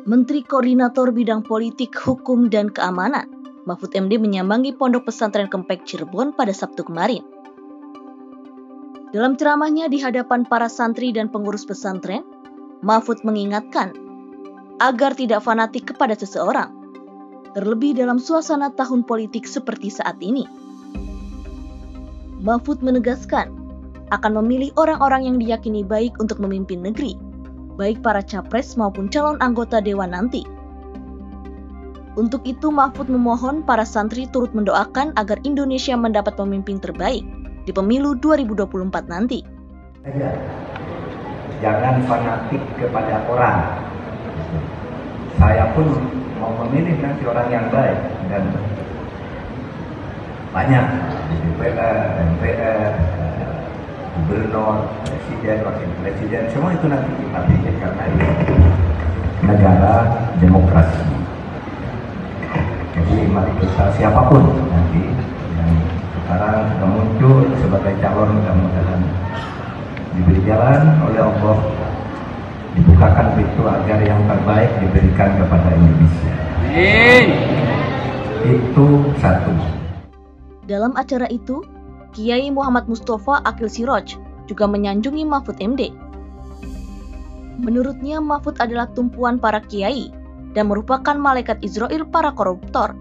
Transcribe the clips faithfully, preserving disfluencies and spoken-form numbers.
Menteri Koordinator Bidang Politik, Hukum, dan Keamanan, Mahfud M D menyambangi Pondok Pesantren Kempek Cirebon pada Sabtu kemarin. Dalam ceramahnya di hadapan para santri dan pengurus pesantren, Mahfud mengingatkan agar tidak fanatik kepada seseorang, terlebih dalam suasana tahun politik seperti saat ini. Mahfud menegaskan akan memilih orang-orang yang diyakini baik untuk memimpin negeri, baik para capres maupun calon anggota dewan nanti. Untuk itu, Mahfud memohon para santri turut mendoakan agar Indonesia mendapat pemimpin terbaik di pemilu dua ribu dua puluh empat nanti. Jangan fanatik kepada orang. Saya pun mau memilih nanti orang yang baik, dan banyak D P R, M P R, gubernur, presiden, wakil presiden, semua itu nanti kita pilih karena ini negara demokrasi. Jadi mari kita, siapapun nanti yang sekarang sudah muncul sebagai calon, mudah-mudahan diberi jalan oleh Allah, dibukakan pintu agar yang terbaik diberikan kepada Indonesia. Amin. Itu satu. Dalam acara itu, Kiai Muhammad Mustafa Akil Siroj juga menyanjungi Mahfud M D. Menurutnya, Mahfud adalah tumpuan para kiai dan merupakan malaikat Israel para koruptor.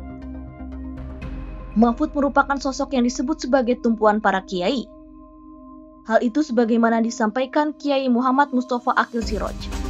Mahfud merupakan sosok yang disebut sebagai tumpuan para kiai. Hal itu sebagaimana disampaikan Kiai Muhammad Mustafa Akil Siroj.